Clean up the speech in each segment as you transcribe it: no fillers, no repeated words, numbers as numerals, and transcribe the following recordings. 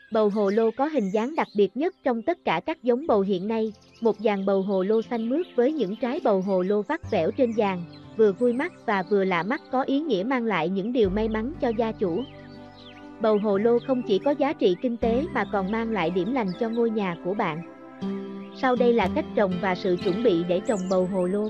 Bầu hồ lô có hình dáng đặc biệt nhất trong tất cả các giống bầu hiện nay, một dàn bầu hồ lô xanh mướt với những trái bầu hồ lô vắt vẻo trên dàn, vừa vui mắt và vừa lạ mắt, có ý nghĩa mang lại những điều may mắn cho gia chủ. Bầu hồ lô không chỉ có giá trị kinh tế mà còn mang lại điểm lành cho ngôi nhà của bạn. Sau đây là cách trồng và sự chuẩn bị để trồng bầu hồ lô.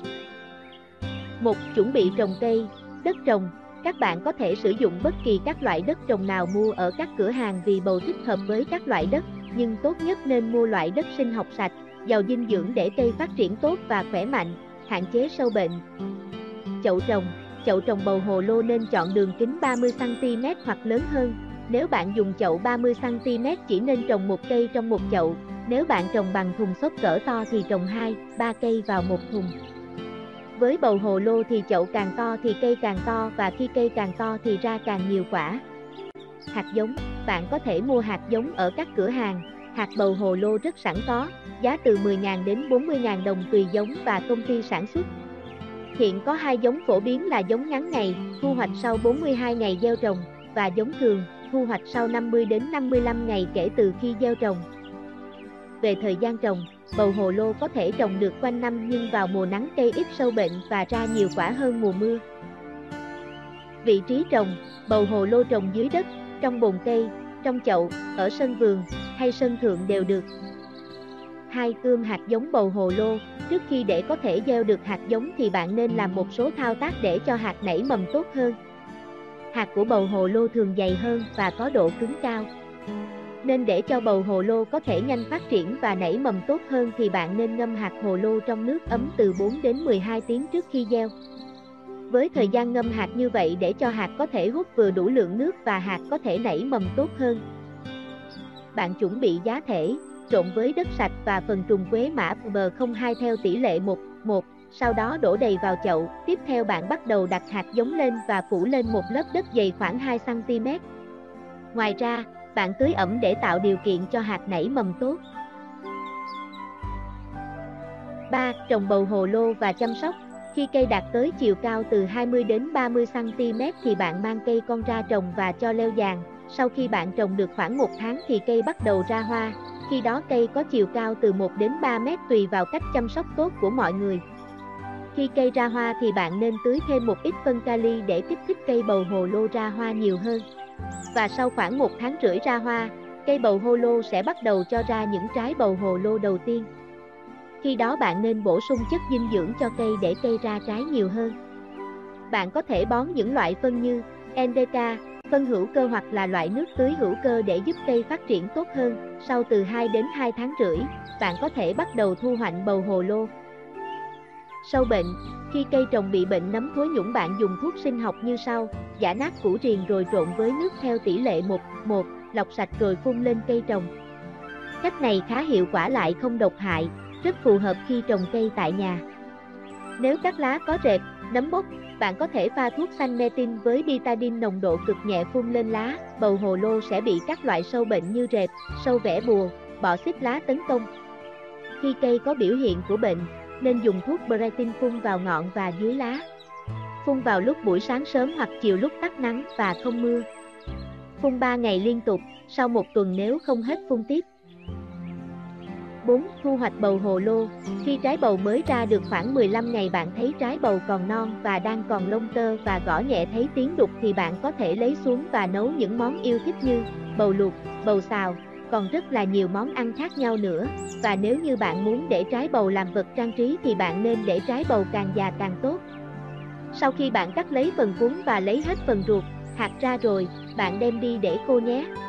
1. Chuẩn bị trồng cây. Đất trồng. Các bạn có thể sử dụng bất kỳ các loại đất trồng nào mua ở các cửa hàng vì bầu thích hợp với các loại đất, nhưng tốt nhất nên mua loại đất sinh học sạch, giàu dinh dưỡng để cây phát triển tốt và khỏe mạnh, hạn chế sâu bệnh. Chậu trồng. Chậu trồng bầu hồ lô nên chọn đường kính 30cm hoặc lớn hơn. Nếu bạn dùng chậu 30cm chỉ nên trồng một cây trong một chậu, nếu bạn trồng bằng thùng xốp cỡ to thì trồng 2-3 cây vào một thùng. Với bầu hồ lô thì chậu càng to thì cây càng to, và khi cây càng to thì ra càng nhiều quả. Hạt giống. Bạn có thể mua hạt giống ở các cửa hàng. Hạt bầu hồ lô rất sẵn có, giá từ 10.000 đến 40.000 đồng tùy giống và công ty sản xuất. Hiện có hai giống phổ biến là giống ngắn ngày, thu hoạch sau 42 ngày gieo trồng, và giống thường, thu hoạch sau 50 đến 55 ngày kể từ khi gieo trồng. Về thời gian trồng, bầu hồ lô có thể trồng được quanh năm, nhưng vào mùa nắng cây ít sâu bệnh và ra nhiều quả hơn mùa mưa. Vị trí trồng. Bầu hồ lô trồng dưới đất, trong bồn cây, trong chậu, ở sân vườn hay sân thượng đều được. 2. Ươm hạt giống bầu hồ lô. Trước khi để có thể gieo được hạt giống thì bạn nên làm một số thao tác để cho hạt nảy mầm tốt hơn. Hạt của bầu hồ lô thường dày hơn và có độ cứng cao. Nên để cho bầu hồ lô có thể nhanh phát triển và nảy mầm tốt hơn thì bạn nên ngâm hạt hồ lô trong nước ấm từ 4 đến 12 tiếng trước khi gieo. Với thời gian ngâm hạt như vậy để cho hạt có thể hút vừa đủ lượng nước và hạt có thể nảy mầm tốt hơn. Bạn chuẩn bị giá thể, trộn với đất sạch và phần trùng quế mã PB02 theo tỷ lệ 1:1, sau đó đổ đầy vào chậu. Tiếp theo bạn bắt đầu đặt hạt giống lên và phủ lên một lớp đất dày khoảng 2cm. Ngoài ra, bạn tưới ẩm để tạo điều kiện cho hạt nảy mầm tốt. 3. Trồng bầu hồ lô và chăm sóc. Khi cây đạt tới chiều cao từ 20 đến 30cm thì bạn mang cây con ra trồng và cho leo giàn. Sau khi bạn trồng được khoảng 1 tháng thì cây bắt đầu ra hoa. Khi đó cây có chiều cao từ 1 đến 3 mét tùy vào cách chăm sóc tốt của mọi người. Khi cây ra hoa thì bạn nên tưới thêm một ít phân kali để kích thích cây bầu hồ lô ra hoa nhiều hơn. Và sau khoảng 1 tháng rưỡi ra hoa, cây bầu hồ lô sẽ bắt đầu cho ra những trái bầu hồ lô đầu tiên. Khi đó bạn nên bổ sung chất dinh dưỡng cho cây để cây ra trái nhiều hơn. Bạn có thể bón những loại phân như NPK, phân hữu cơ hoặc là loại nước tưới hữu cơ để giúp cây phát triển tốt hơn. Sau từ 2 đến 2 tháng rưỡi, bạn có thể bắt đầu thu hoạch bầu hồ lô. Sâu bệnh. Khi cây trồng bị bệnh nấm thối nhũng, bạn dùng thuốc sinh học như sau: giã nát củ riềng rồi trộn với nước theo tỷ lệ 1:1, lọc sạch rồi phun lên cây trồng. Cách này khá hiệu quả lại không độc hại, rất phù hợp khi trồng cây tại nhà. Nếu các lá có rệp, nấm mốc, bạn có thể pha thuốc xanh metin với betadine nồng độ cực nhẹ phun lên lá. Bầu hồ lô sẽ bị các loại sâu bệnh như rệp, sâu vẽ bùa, bọ xít lá tấn công. Khi cây có biểu hiện của bệnh, nên dùng thuốc Beratin phun vào ngọn và dưới lá. Phun vào lúc buổi sáng sớm hoặc chiều lúc tắt nắng và không mưa. Phun 3 ngày liên tục, sau 1 tuần nếu không hết phun tiếp. 4. Thu hoạch bầu hồ lô. Khi trái bầu mới ra được khoảng 15 ngày bạn thấy trái bầu còn non và đang còn lông tơ và gõ nhẹ thấy tiếng đục thì bạn có thể lấy xuống và nấu những món yêu thích như bầu luộc, bầu xào, còn rất là nhiều món ăn khác nhau nữa. Và nếu như bạn muốn để trái bầu làm vật trang trí thì bạn nên để trái bầu càng già càng tốt. Sau khi bạn cắt lấy phần cuống và lấy hết phần ruột, hạt ra rồi, bạn đem đi để khô nhé.